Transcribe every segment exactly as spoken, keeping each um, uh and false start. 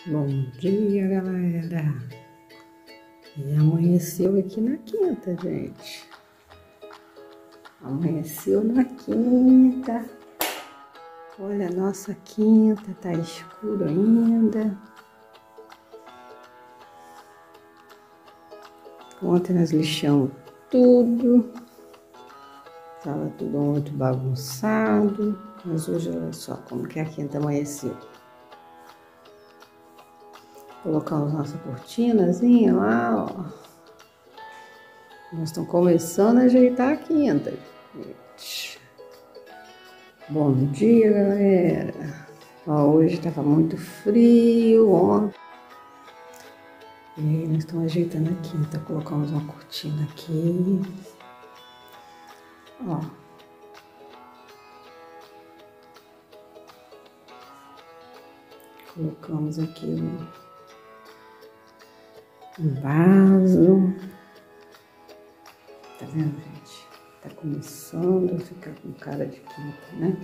Bom dia, galera. E amanheceu aqui na quinta, gente. Amanheceu na quinta. Olha, a nossa quinta tá escuro ainda. Ontem nós lixamos tudo. Tava tudo muito bagunçado. Mas hoje, olha só como que a quinta amanheceu. Colocamos nossa cortinazinha lá, ó. Nós estamos começando a ajeitar a quinta, gente. Bom dia, galera. Ó, hoje tava muito frio ontem. E aí nós estamos ajeitando a quinta. Colocamos uma cortina aqui. Ó. Colocamos aqui um um vaso, tá vendo, gente? Tá começando a ficar com cara de quinta, né?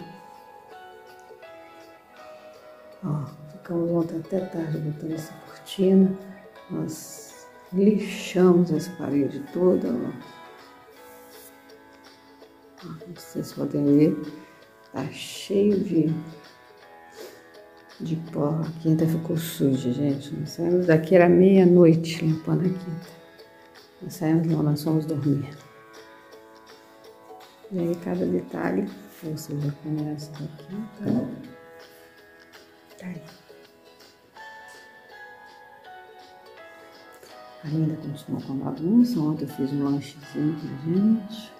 Ó, ficamos ontem até tarde botando essa cortina, nós lixamos essa parede toda, ó. Ó, vocês podem ver, tá cheio de de pó. A quinta ficou suja, gente. Nós saímos daqui, era meia-noite limpando a quinta. Nós saímos não, nós fomos dormir. E aí cada detalhe, você já conhece da quinta. Tá aí. Ainda continuou com a bagunça. Ontem eu fiz um lanchezinho pra gente.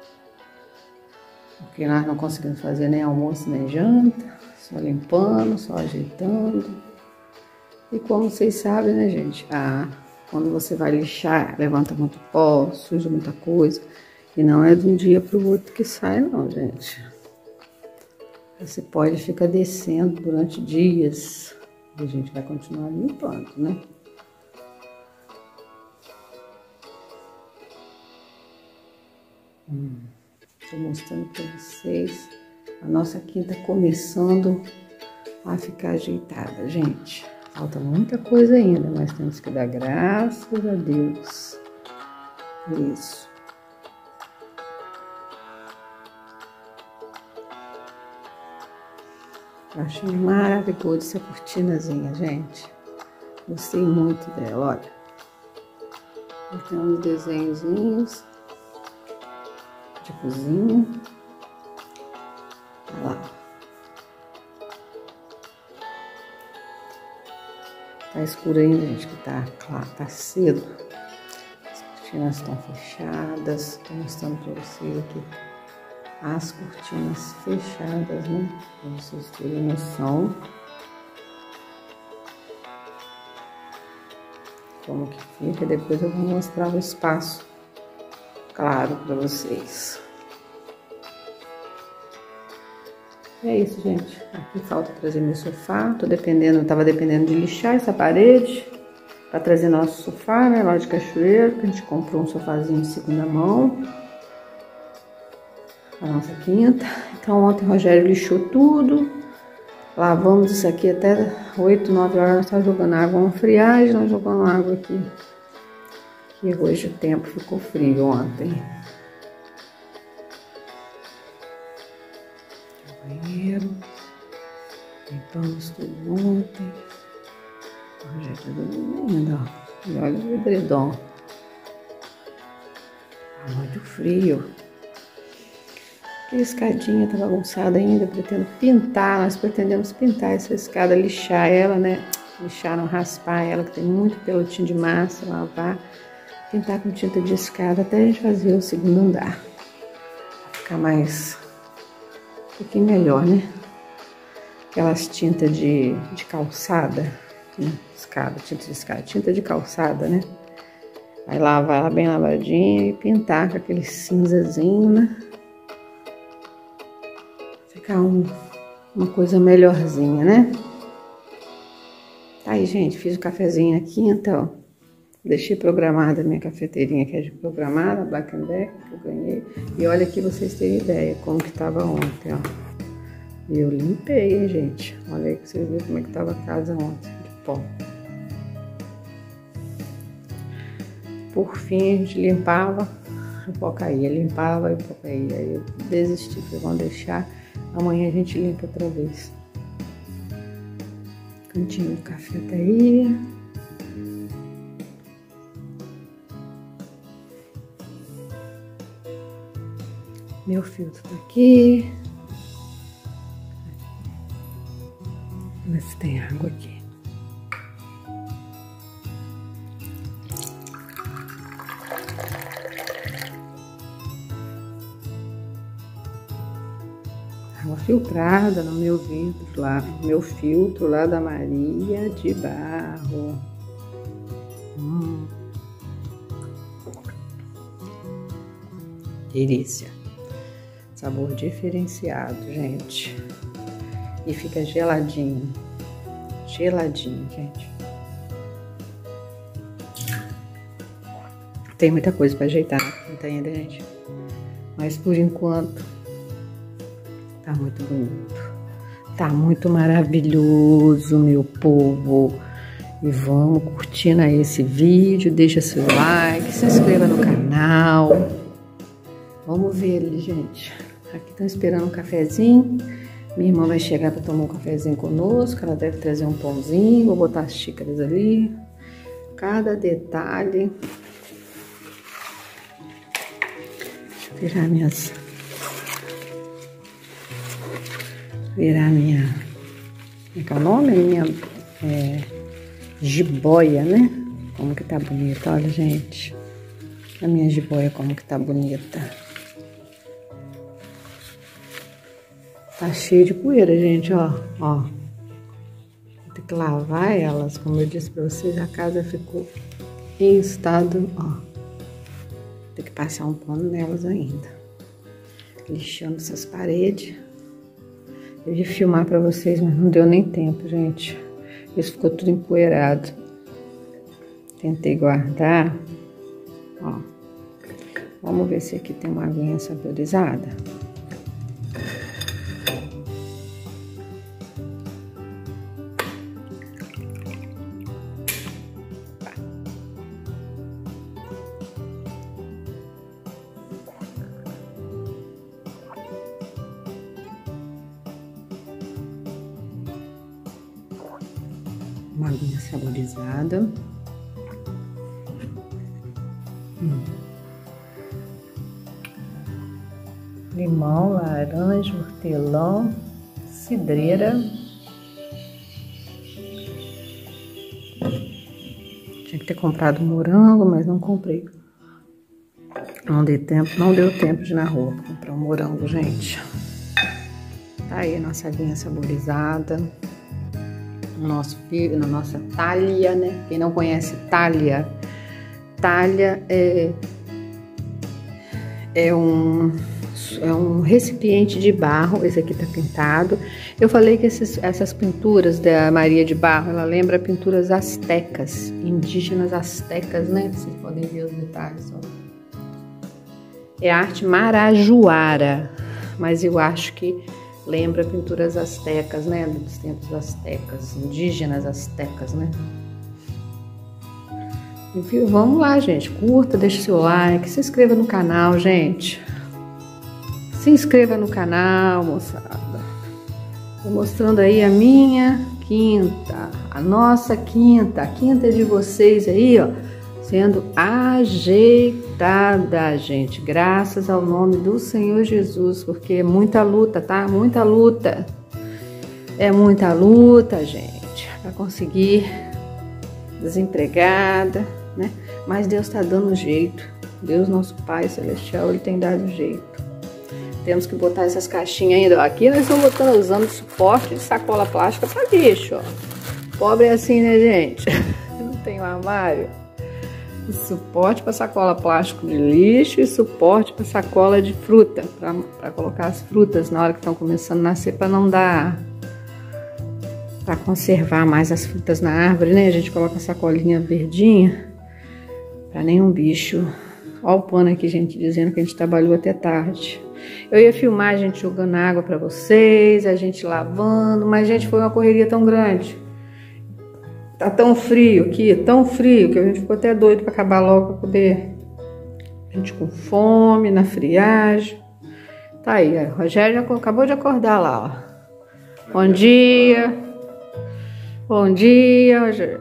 Porque nós não conseguimos fazer nem almoço nem janta. Só limpando, só ajeitando. E como vocês sabem, né, gente? Ah, quando você vai lixar, levanta muito pó, suja muita coisa. E não é de um dia para o outro que sai, não, gente. Esse pó ele fica descendo durante dias. E a gente vai continuar limpando, né? Hum, tô mostrando para vocês. A nossa quinta começando a ficar ajeitada, gente. Falta muita coisa ainda, mas temos que dar graças a Deus por isso. Eu achei maravilhosa essa cortinazinha, gente. Gostei muito dela, olha. Tem uns desenhozinhos de cozinha. Olha lá. Tá escuro ainda, gente, que tá claro, tá cedo. As cortinas estão fechadas. Tô mostrando pra vocês aqui as cortinas fechadas, né? Pra vocês terem noção como que fica. Depois eu vou mostrar o espaço claro pra vocês. É isso, gente. Aqui falta trazer meu sofá. Tô dependendo, tava dependendo de lixar essa parede para trazer nosso sofá, né? Lá de Cachoeiro, que a gente comprou um sofazinho de segunda mão. A nossa quinta. Então ontem o Rogério lixou tudo. Lavamos isso aqui até oito, nove horas. Nós tava jogando água, uma friagem, nós jogando água aqui. E hoje o tempo ficou frio ontem. Banheiro, limpamos tudo ontem. O Rogério tá dormindo, ó. E olha o edredom. Tá muito frio. A escadinha tá bagunçada ainda, pretendo pintar. Nós pretendemos pintar essa escada, lixar ela, né? Lixar, não raspar ela, que tem muito pelotinho de massa, lavar. Pintar com tinta de escada até a gente fazer o segundo andar. Pra ficar mais... um pouquinho melhor, né? Aquelas tintas de, de calçada, né? Escada, tinta de escada, tinta de calçada, né? Vai lavar ela bem lavadinha e pintar com aquele cinzazinho, né? Ficar um, uma coisa melhorzinha, né? Tá aí, gente, fiz o cafezinho aqui, então, deixei programada a minha cafeteirinha que é de programada, Black and Decker, que eu ganhei. E olha aqui vocês terem ideia como que tava ontem, ó. E eu limpei, hein, gente. Olha aí que vocês viram como é que tava a casa ontem. De pó. Por fim, a gente limpava, o pó caía, limpava e o pó caía. Aí eu desisti, falei, vamos deixar, amanhã a gente limpa outra vez. Cantinho do café tá aí. Meu filtro tá aqui. Vamos ver se tem água aqui. Água filtrada no meu vidro lá, no meu filtro lá da Maria de Barro. Hum. Delícia. Sabor diferenciado, gente. E fica geladinho. Geladinho, gente. Tem muita coisa pra ajeitar, não tem ainda, gente? Mas por enquanto tá muito bonito. Tá muito maravilhoso, meu povo. E vamos curtindo aí esse vídeo. Deixa seu like, se inscreva no canal. Vamos ver ali, gente. Aqui estão esperando um cafezinho. Minha irmã vai chegar para tomar um cafezinho conosco. Ela deve trazer um pãozinho. Vou botar as xícaras ali. Cada detalhe. Deixa eu virar minhas... Virar minha... Como é que é o nome? Minha é, jiboia, né? Como que tá bonita. Olha, gente. A minha jiboia como que tá bonita. Tá cheio de poeira, gente, ó, ó. Tem que lavar elas, como eu disse pra vocês, a casa ficou em estado, ó. Tem que passar um pano nelas ainda. Lixando essas paredes. Eu ia filmar pra vocês, mas não deu nem tempo, gente. Isso ficou tudo empoeirado. Tentei guardar, ó. Vamos ver se aqui tem uma aguinha saborizada. Uma aguinha saborizada. Hum. Limão, laranja, hortelã, cidreira. Tinha que ter comprado morango, mas não comprei. Não deu tempo, não deu tempo de ir na rua comprar um morango, gente. Tá aí a nossa aguinha saborizada. No nosso, na nossa talha, né? Quem não conhece talha, talha é, é, um, é um recipiente de barro. Esse aqui tá pintado. Eu falei que esses, essas pinturas da Maria de Barro, ela lembra pinturas astecas, indígenas astecas, né? Vocês podem ver os detalhes, ó. É arte marajoara, mas eu acho que lembra pinturas astecas, né? Dos tempos astecas, indígenas astecas, né? Enfim, vamos lá, gente. Curta, deixe seu like, se inscreva no canal, gente. Se inscreva no canal, moçada. Tô mostrando aí a minha quinta, a nossa quinta, a quinta de vocês aí, ó, sendo ajeitada, gente, graças ao nome do Senhor Jesus, porque é muita luta, tá? Muita luta. É muita luta, gente, para conseguir, desempregada, né? Mas Deus tá dando jeito. Deus, nosso Pai Celestial, Ele tem dado jeito. Temos que botar essas caixinhas ainda. Aqui nós estamos botando, usando suporte de sacola plástica para lixo, ó. Pobre é assim, né, gente? Não tem um armário. Suporte para sacola plástico de lixo e suporte para sacola de fruta, para colocar as frutas na hora que estão começando a nascer, para não dar, para conservar mais as frutas na árvore, né? A gente coloca a sacolinha verdinha para nenhum bicho. Olha o pano aqui, gente, dizendo que a gente trabalhou até tarde. Eu ia filmar a gente jogando água para vocês, a gente lavando, mas, gente, foi uma correria tão grande. Tá tão frio aqui, tão frio, que a gente ficou até doido para acabar logo, para poder... A gente com fome, na friagem. Tá aí, ó. O Rogério já acabou de acordar lá, ó. Bom dia. Bom dia, Rogério.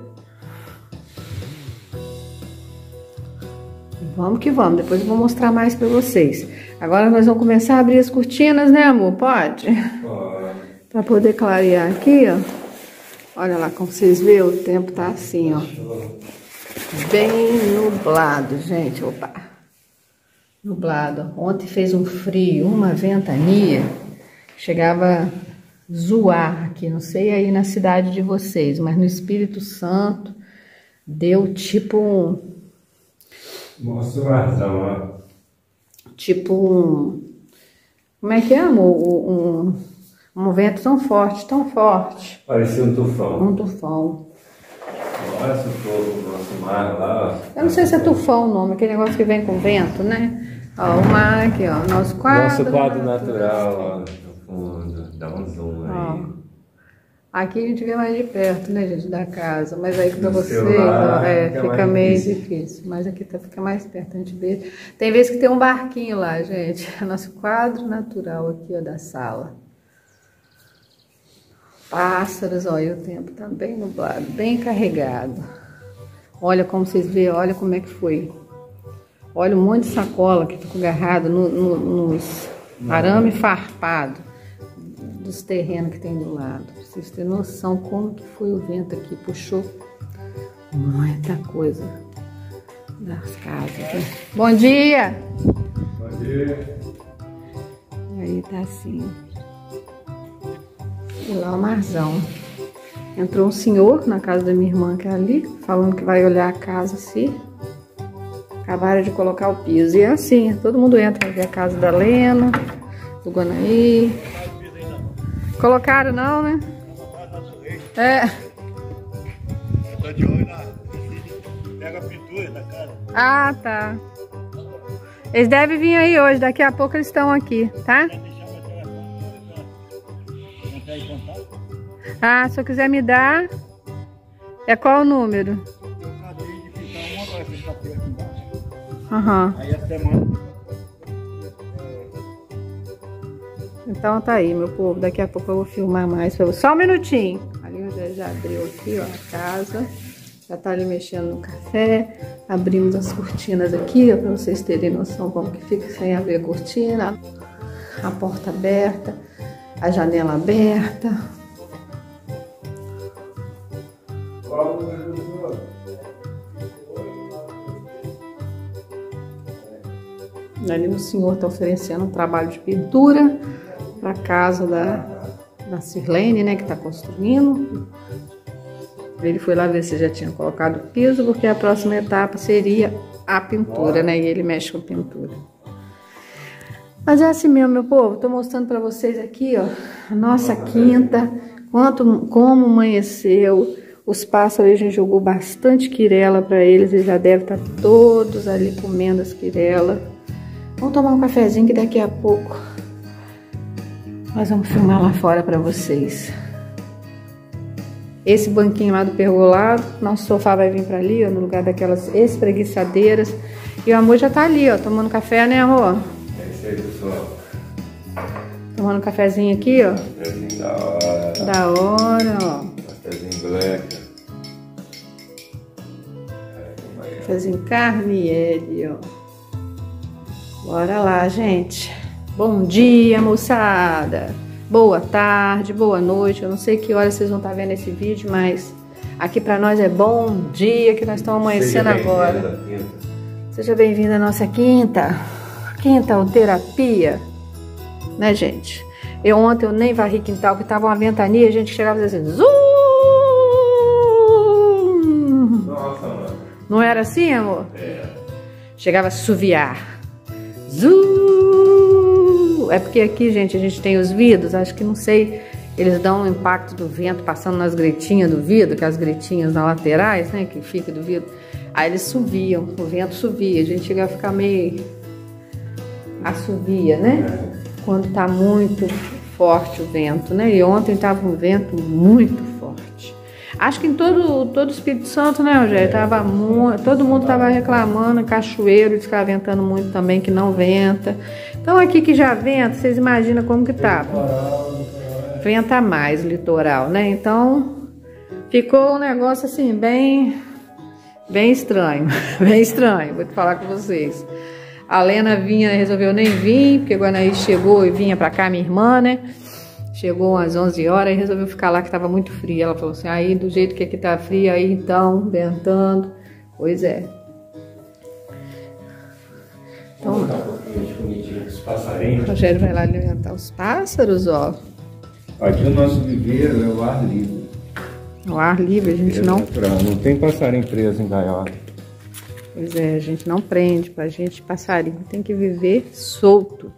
Vamos que vamos, depois eu vou mostrar mais para vocês. Agora nós vamos começar a abrir as cortinas, né, amor? Pode? Pode. Para poder clarear aqui, ó. Olha lá, como vocês veem, o tempo tá assim, ó. Bem nublado, gente. Opa. Nublado. Ontem fez um frio, uma ventania. Chegava a zoar aqui, não sei aí na cidade de vocês, mas no Espírito Santo deu tipo um... Mostra o razão, ó. Tipo um... Como é que é, amor? Um, um vento tão forte, tão forte. Parecia um tufão. Um tufão. Olha esse fogo, nosso mar lá. Eu não sei se é tufão o nome, aquele negócio que vem com vento, né? Ó, o mar aqui, ó, nosso quadro. Nosso quadro natural, ó, no fundo. Dá um zoom aí. Ó. Aqui a gente vê mais de perto, né, gente, da casa. Mas aí pra você, ó, é, fica, fica meio difícil. difícil. Mas aqui tá, fica mais perto, a gente vê. Tem vezes que tem um barquinho lá, gente. Nosso quadro natural aqui, ó, da sala. Pássaros, olha, o tempo tá bem nublado, bem carregado. Olha como vocês veem, olha como é que foi. Olha um monte de sacola que ficou agarrado no, no, nos arame farpado dos terrenos que tem do lado. Pra vocês terem noção como que foi o vento aqui, puxou muita coisa das casas. Né? Bom dia! Bom dia! E aí tá assim. E lá o marzão. Entrou um senhor na casa da minha irmã que é ali, falando que vai olhar a casa assim. Acabaram de colocar o piso. E é assim, todo mundo entra pra ver a casa da Lena, do Guanaí. Colocaram não, né? É. Tá de olho na... Pega a pintura da casa. Ah, tá. Eles devem vir aí hoje, daqui a pouco eles estão aqui, tá? Ah, se eu quiser me dar, é qual o número? Eu acabei de pintar uma agora, sexta-feira aqui embaixo. Aham. Aí a semana... Então tá aí, meu povo. Daqui a pouco eu vou filmar mais pra vocês. Só um minutinho. Ali o Zé já abriu aqui, ó, a casa. Já tá ali mexendo no café. Abrimos as cortinas aqui, ó, pra vocês terem noção como que fica sem abrir a cortina. A porta aberta, a janela aberta. Ali o senhor tá oferecendo um trabalho de pintura para casa da, da Sirlene, né, que tá construindo. Ele foi lá ver se já tinha colocado o piso, porque a próxima etapa seria a pintura, né, e ele mexe com pintura. Mas é assim mesmo, meu povo, tô mostrando para vocês aqui, ó, a nossa quinta, quanto, como amanheceu. Os pássaros, a gente jogou bastante quirela para eles, eles já devem estar todos ali comendo as quirelas. Vamos tomar um cafezinho que daqui a pouco nós vamos filmar lá fora para vocês. Esse banquinho lá do pergolado, nosso sofá vai vir para ali, ó, no lugar daquelas espreguiçadeiras. E o amor já tá ali, ó, tomando café, né, amor? É isso aí, pessoal. Tomando um cafezinho aqui, ó. Cafezinho da hora. Da hora, ó. Cafezinho black. Cafezinho Carmiele, ó. Bora lá, gente. Bom dia, moçada. Boa tarde, boa noite. Eu não sei que hora vocês vão estar vendo esse vídeo, mas aqui pra nós é bom dia que nós estamos amanhecendo agora. Seja bem-vindo à nossa quinta. Quinta terapia. Né, gente? Eu ontem eu nem varri quintal, que tava uma ventania, a gente chegava e dizia assim, zum! Nossa, mano. Não era assim, amor? É. Chegava a assoviar. Zum! É porque aqui, gente, a gente tem os vidros, acho que não sei, eles dão um impacto do vento passando nas gretinhas do vidro, que as gretinhas nas laterais, né, que fica do vidro. Aí eles subiam, o vento subia, a gente chegava a ficar meio assovia, né? Quando tá muito forte o vento, né? E ontem tava um vento muito forte. Acho que em todo, todo o Espírito Santo, né, Rogério? Tava muito, todo mundo estava reclamando, cachoeiro, diz que estava ventando muito também, que não venta. Então aqui que já venta, vocês imaginam como que tava. Venta mais o litoral, né? Então ficou um negócio assim, bem, bem estranho, bem estranho, vou te falar com vocês. A Lena vinha, resolveu nem vir, porque quando aí chegou e vinha pra cá, minha irmã, né? Chegou às onze horas e resolveu ficar lá, que tava muito frio. Ela falou assim, aí do jeito que aqui tá frio, aí então, ventando. Pois é. Então, o Rogério vai lá alimentar os pássaros, ó. Aqui o nosso viveiro é o ar livre. O ar livre, a gente não... Natural. Não tem passarinho preso em gaiola. Pois é, a gente não prende. Pra gente, passarinho tem que viver solto.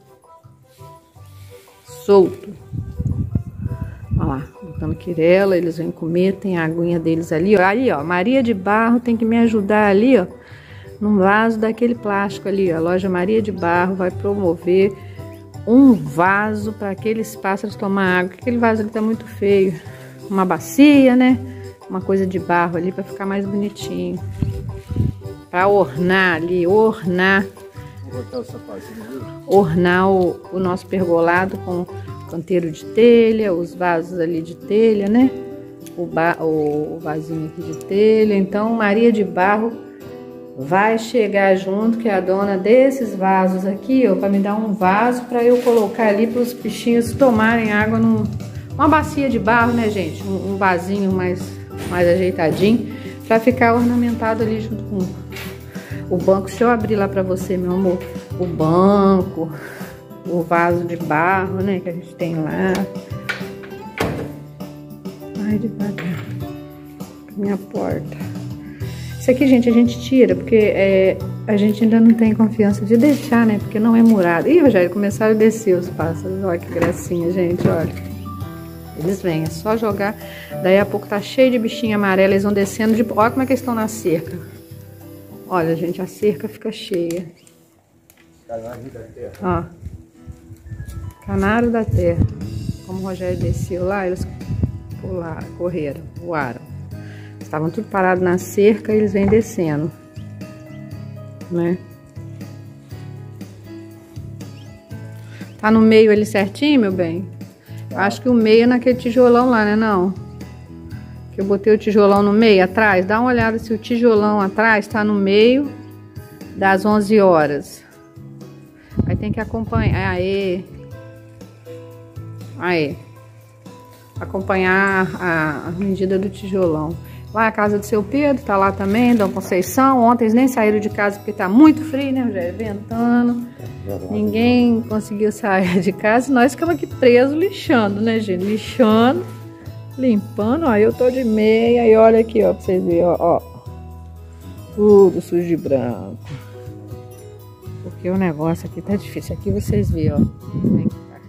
Solto. Olha lá, botando quirela, eles vêm comer, tem a aguinha deles ali, ó. Ali, ó, Maria de Barro tem que me ajudar ali, ó, num vaso daquele plástico ali, ó. A loja Maria de Barro vai promover um vaso para aqueles pássaros tomar água. Aquele vaso ali tá muito feio. Uma bacia, né? Uma coisa de barro ali para ficar mais bonitinho. Para ornar ali, ornar. Vou botar o sapatinho, viu? Ornar o, o nosso pergolado com canteiro de telha, os vasos ali de telha, né? O, ba, o, o vasinho aqui de telha. Então, Maria de Barro vai chegar junto, que é a dona desses vasos aqui, ó, para me dar um vaso para eu colocar ali para os bichinhos tomarem água num, uma bacia de barro, né, gente? Um, um vasinho mais, mais ajeitadinho, para ficar ornamentado ali junto com o banco. Deixa eu abrir lá para você, meu amor. O banco, o vaso de barro, né, que a gente tem lá. Ai, devagar. Minha porta. Isso aqui, gente, a gente tira, porque é, a gente ainda não tem confiança de deixar, né, porque não é murado. Ih, Rogério, começaram a descer os pássaros. Olha que gracinha, gente, olha. Eles vêm, é só jogar. Daí a pouco tá cheio de bichinho amarelo, eles vão descendo de... Olha como é que eles estão na cerca. Olha, gente, a cerca fica cheia. Canário da terra. Ó. Canário da terra. Como o Rogério desceu lá, eles pularam, correram, voaram. Estavam tudo parados na cerca e eles vêm descendo. Né? Tá no meio ali certinho, meu bem? Tá. Acho que o meio é naquele tijolão lá, né, não? Que eu botei o tijolão no meio, atrás. Dá uma olhada se o tijolão atrás tá no meio das onze horas. Aí tem que acompanhar. Aê. Aê. Acompanhar a, a medida do tijolão. Lá a casa do seu Pedro, tá lá também, Dom Conceição. Ontem eles nem saíram de casa porque tá muito frio, né? Já é ventando. Ninguém conseguiu sair de casa. Nós ficamos aqui presos lixando, né, gente? Lixando, limpando. Ó, eu tô de meia e olha aqui, ó, pra vocês verem, ó, ó. Tudo sujo de branco. Porque o negócio aqui tá difícil. Aqui vocês veem, ó. Como é que tá?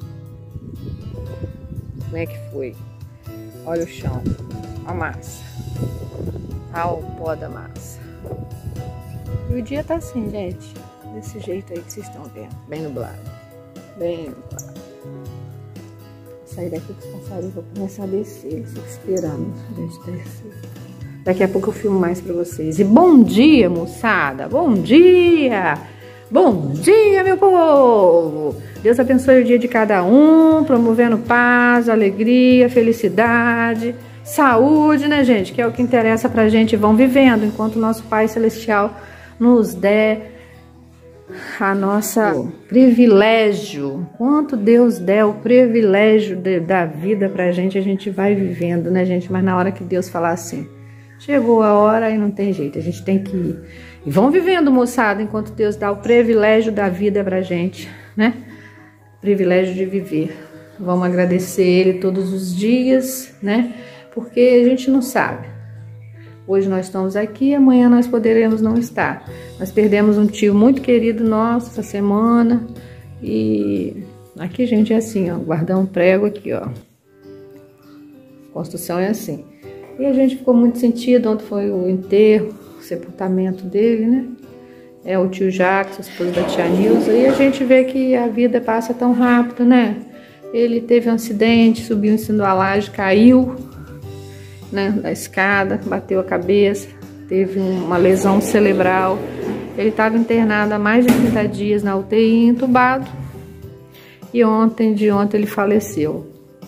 Como é que foi? Olha o chão. A massa. Olha o pó da massa. E o dia tá assim, gente. Desse jeito aí que vocês estão vendo. Bem nublado. Bem nublado. Vou sair daqui com os passarinhos. Vou começar a descer. Eles ficam esperando a gente descer. Daqui a pouco eu filmo mais pra vocês. E bom dia, moçada. Bom dia. Bom dia, meu povo. Deus abençoe o dia de cada um. Promovendo paz, alegria, felicidade, saúde, né, gente? Que é o que interessa pra gente. Vão vivendo enquanto o nosso Pai Celestial nos der a nossa privilégio. Quanto Deus der o privilégio de, da vida pra gente, a gente vai vivendo, né, gente? Mas na hora que Deus falar assim, chegou a hora e não tem jeito, a gente tem que ir. E vão vivendo, moçada, enquanto Deus dá o privilégio da vida pra gente, né? Privilégio de viver. Vamos agradecer Ele todos os dias, né? Porque a gente não sabe. Hoje nós estamos aqui, amanhã nós poderemos não estar. Nós perdemos um tio muito querido nosso essa semana. E aqui, gente, é assim, ó. Guardar um prego aqui, ó. Construção é assim. E a gente ficou muito sentido. Ontem foi o enterro, o sepultamento dele, né? É o tio Jacques, a esposa da tia Nilza. E a gente vê que a vida passa tão rápido, né? Ele teve um acidente, subiu em cima da laje, caiu. né, da escada, bateu a cabeça, teve uma lesão cerebral. Ele estava internado há mais de trinta dias na U T I, entubado. E ontem, de ontem, ele faleceu.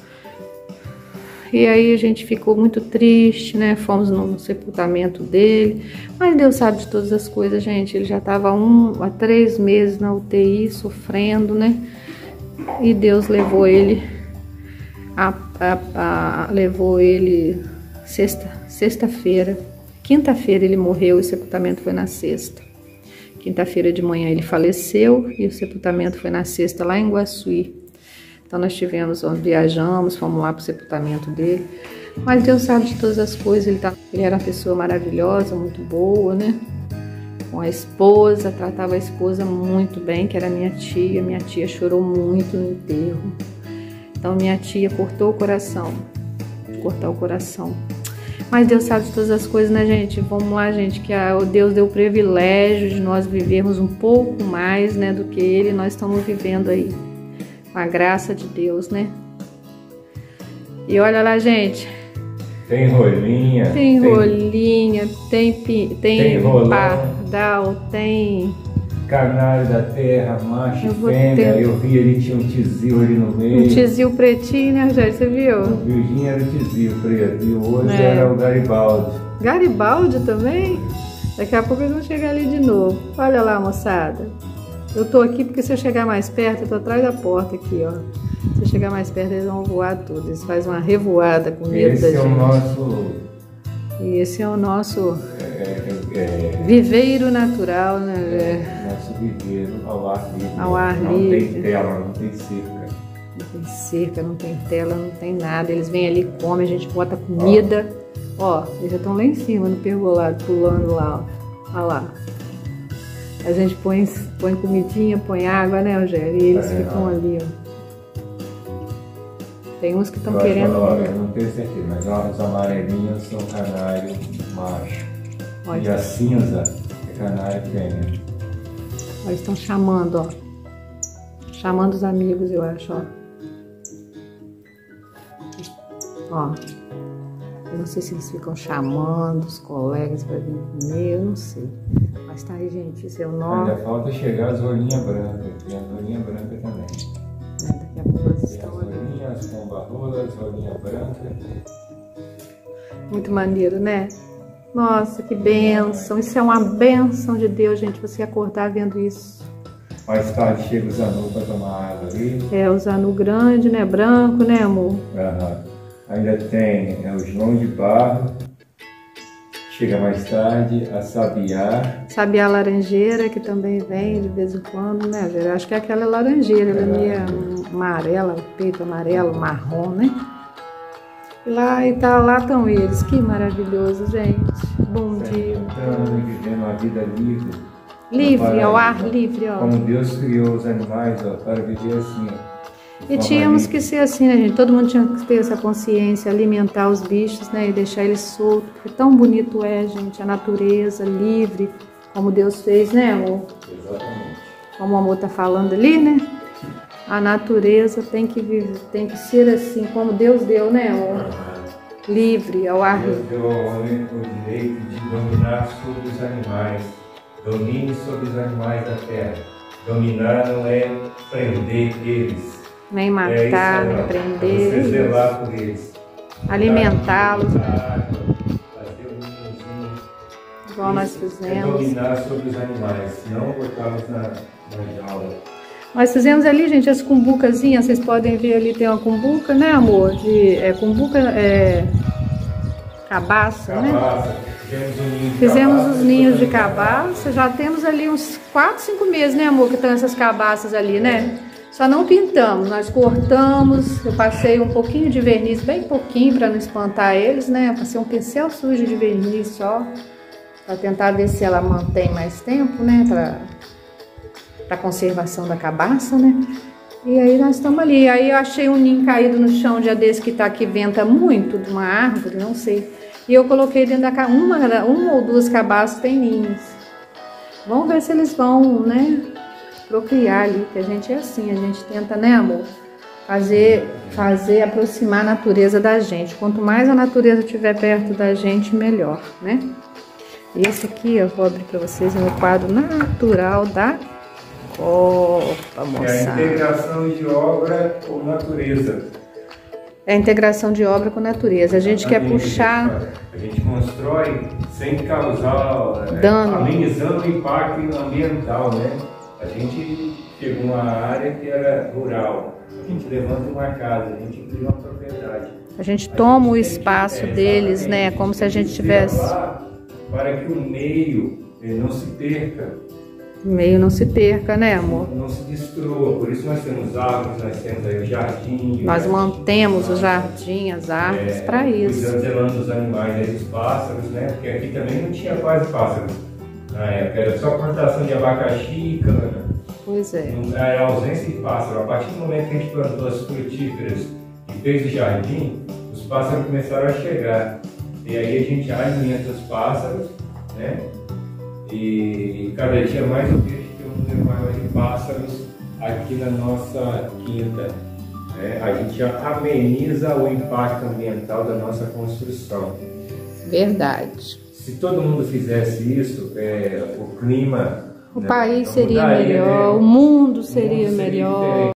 E aí a gente ficou muito triste, né? Fomos no sepultamento dele. Mas Deus sabe de todas as coisas, gente. Ele já estava um, há três meses na U T I, sofrendo, né? E Deus levou ele, a, a, a, levou ele sexta, sexta-feira. Quinta-feira ele morreu e o sepultamento foi na sexta. Quinta-feira de manhã ele faleceu e o sepultamento foi na sexta, lá em Guaçuí. Então nós tivemos, nós viajamos, fomos lá para o sepultamento dele. Mas Deus sabe de todas as coisas, ele, tá, ele era uma pessoa maravilhosa, muito boa, né? Com a esposa, tratava a esposa muito bem, que era minha tia. Minha tia chorou muito no enterro. Então minha tia cortou o coração, cortar o coração. Mas Deus sabe de todas as coisas, né, gente? Vamos lá, gente, que a, o Deus deu o privilégio de nós vivermos um pouco mais, né, do que Ele. Nós estamos vivendo aí, com a graça de Deus, né? E olha lá, gente. Tem rolinha. Tem, tem rolinha, tem, tem, tem pardal, tem... Canário da terra, macho, eu fêmea. ter... Eu vi ali, tinha um tizil ali no meio. Um tizil pretinho, né, gente? Você viu? O Virgínio era o tizil preto e hoje é. era o Garibaldi. Garibaldi também? Daqui a pouco eles vão chegar ali de novo. Olha lá, moçada. Eu tô aqui porque se eu chegar mais perto, eu tô atrás da porta aqui, ó. Se eu chegar mais perto, eles vão voar tudo. Eles fazem uma revoada com medo esse da é gente. O nosso... E esse é o nosso é, é, viveiro natural, né? É, nosso viveiro ao ar livre. Ao ar não livre. Tem tela, não tem cerca. Não tem cerca, não tem tela, não tem nada. Eles vêm ali, comem, a gente bota comida. Ó, ó eles já estão lá em cima, no pergolado, pulando lá, ó. Olha lá. A gente põe, põe comidinha, põe água, né, Eugênio? E eles é, ficam não. ali, ó. Tem uns que estão querendo... Olha, eu não tenho certeza, mas ó, os amarelinhos são canário macho. Olha. E a cinza é canário fêmea. Olha, eles estão chamando, ó. Chamando os amigos, eu acho, ó. Ó. Eu não sei se eles ficam chamando os colegas para vir comer, eu não sei. Mas tá aí, gente, esse é o nome. Ainda falta chegar as rolinhas brancas. Tem a rolinha branca também. É, daqui a pouco elas estão as rolinhas, as pomba-rolas, rolinha branca. Muito maneiro, né? Nossa, que bênção. Isso é uma bênção de Deus, gente, você acordar vendo isso. Mais tarde chega o Zanu para tomar água ali. É, o Zanu grande, né? Branco, né, amor? Aham. Ainda tem é, o João de Barro. Chega mais tarde, a Sabiá. Sabiá laranjeira, que também vem de vez em quando, né? Eu acho que é aquela laranjeira, ela é meio amarela, peito amarelo, marrom, né? E lá, e tá, lá estão eles. Que maravilhoso, gente. Bom certo. dia. Estamos vivendo uma vida livre. Livre, ao ar livre, ó. Como Deus criou os animais, ó, para viver assim, ó. E tínhamos que ser assim, né, gente? Todo mundo tinha que ter essa consciência, alimentar os bichos, né? E deixar eles soltos. Porque tão bonito é, gente, a natureza livre, como Deus fez, né, amor? Exatamente. Como o amor tá falando ali, né? A natureza tem que viver, tem que ser assim, como Deus deu, né, amor? Livre, ao ar livre. Deus deu ao homem o direito de dominar sobre os animais. Domine sobre os animais da terra. Dominar não é prender eles. Nem matar, é nem prender. É você zelar por eles. Alimentá-los. Fazer um ninhozinho. Igual nós fizemos. É dominar sobre os animais, não botá-los na, na jaula. Nós fizemos ali, gente, as cumbucazinhas. Vocês podem ver ali, tem uma cumbuca, né, amor? De, é, cumbuca, é... Cabaça, cabaça, né? Fizemos, um ninho de fizemos cabaça, os ninhos de cabaça. Já temos ali uns quatro, cinco meses, né, amor? Que estão essas cabaças ali, né? Só não pintamos, nós cortamos, eu passei um pouquinho de verniz, bem pouquinho para não espantar eles, né? Eu passei um pincel sujo de verniz só, para tentar ver se ela mantém mais tempo, né? Para a conservação da cabaça, né? E aí nós estamos ali. Aí eu achei um ninho caído no chão, um dia desse que tá aqui, venta muito, de uma árvore, não sei. E eu coloquei dentro da casa, uma, uma ou duas cabaças tem ninhos. Vamos ver se eles vão, né? Procriar ali, que a gente é assim, a gente tenta, né, amor? fazer, fazer aproximar a natureza da gente. Quanto mais a natureza estiver perto da gente, melhor, né? E esse aqui, eu vou abrir para vocês, é o quadro natural da Copa, moçada. É a integração de obra com natureza. É a integração de obra com natureza. A gente quer puxar... A gente constrói sem causar dano, amenizando o impacto ambiental, né? A gente pegou uma área que era rural, a gente levanta uma casa, a gente cria uma propriedade. A gente toma o espaço deles, né? Como se a gente tivesse... Para que o meio não se perca. O meio não se perca, né, amor? Não, não se destrua. Por isso nós temos árvores, nós temos aí o jardim. Nós né? mantemos o jardim, as árvores, é, para isso. Cuidando, zelando dos animais, aí, dos pássaros, né? Porque aqui também não tinha quase pássaros na época. Era só plantação de abacaxi e cana. Pois é. Era ausência de pássaro. A partir do momento que a gente plantou as frutíferas e fez o jardim, os pássaros começaram a chegar. E aí a gente alimenta os pássaros, né? E cada dia mais eu vejo que tem um número maior de pássaros aqui na nossa quinta. Né? A gente ameniza o impacto ambiental da nossa construção. Verdade. Se todo mundo fizesse isso, é, o clima... O né, país seria mudaria, melhor, né? o mundo seria o mundo seria melhor. diferente.